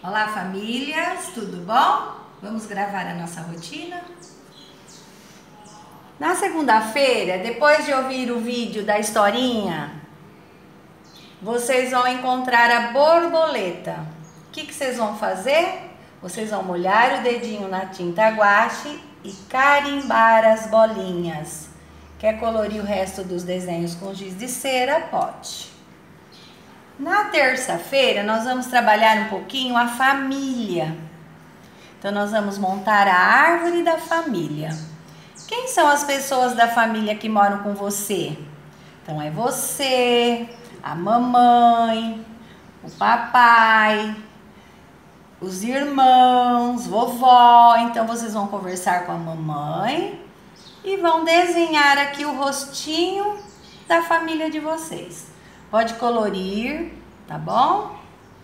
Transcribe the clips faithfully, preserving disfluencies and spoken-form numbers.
Olá, famílias, tudo bom? Vamos gravar a nossa rotina? Na segunda-feira, depois de ouvir o vídeo da historinha, vocês vão encontrar a borboleta. O que, que vocês vão fazer? Vocês vão molhar o dedinho na tinta guache e carimbar as bolinhas. Quer colorir o resto dos desenhos com giz de cera? Pode. Na terça-feira, nós vamos trabalhar um pouquinho a família. Então, nós vamos montar a árvore da família. Quem são as pessoas da família que moram com você? Então, é você, a mamãe, o papai, os irmãos, vovó. Então, vocês vão conversar com a mamãe e vão desenhar aqui o rostinho da família de vocês. Pode colorir, tá bom?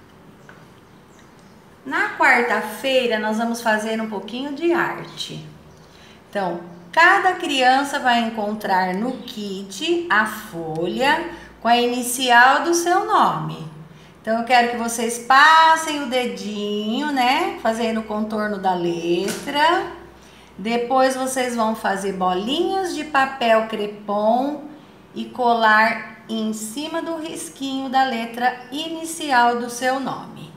Na quarta-feira, nós vamos fazer um pouquinho de arte. Então, cada criança vai encontrar no kit a folha com a inicial do seu nome. Então, eu quero que vocês passem o dedinho, né? Fazendo o contorno da letra. Depois, vocês vão fazer bolinhas de papel crepom e colar em cima do risquinho da letra inicial do seu nome.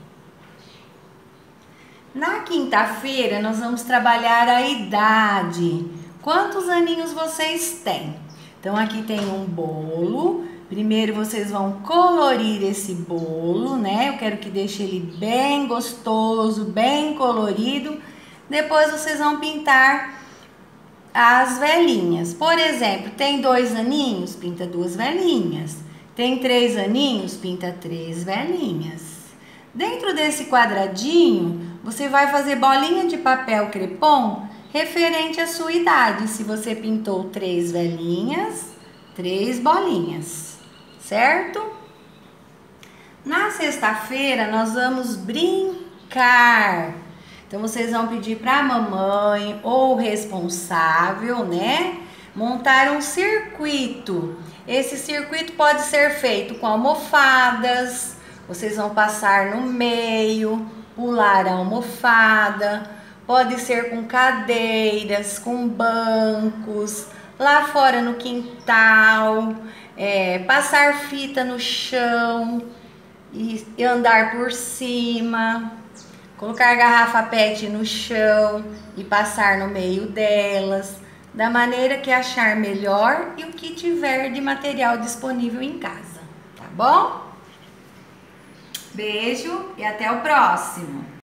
Na quinta-feira, nós vamos trabalhar a idade. Quantos aninhos vocês têm? Então, aqui tem um bolo. Primeiro, vocês vão colorir esse bolo, né? Eu quero que deixe ele bem gostoso, bem colorido. Depois, vocês vão pintar as velhinhas. Por exemplo, tem dois aninhos? Pinta duas velhinhas. Tem três aninhos? Pinta três velhinhas. Dentro desse quadradinho, você vai fazer bolinha de papel crepom referente à sua idade. Se você pintou três velhinhas, três bolinhas, certo? Na sexta-feira, nós vamos brincar. Então, vocês vão pedir para a mamãe ou o responsável, né, montar um circuito. Esse circuito pode ser feito com almofadas. Vocês vão passar no meio, pular a almofada. Pode ser com cadeiras, com bancos, lá fora no quintal, é, passar fita no chão e, e andar por cima. Colocar garrafa pet no chão e passar no meio delas, da maneira que achar melhor e o que tiver de material disponível em casa, tá bom? Beijo e até o próximo!